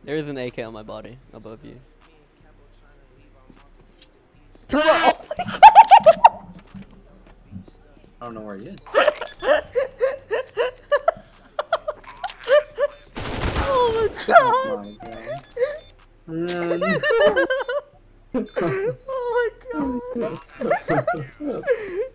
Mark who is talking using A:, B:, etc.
A: There is an AK on my body above you.
B: I don't know where he is.
A: Oh my god!
B: Oh my god.
A: Oh my god!